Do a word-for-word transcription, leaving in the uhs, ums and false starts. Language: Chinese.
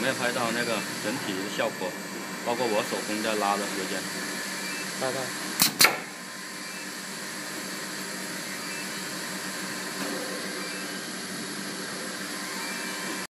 没有拍到那个整体的效果，包括我手工在拉的时间。 拍到。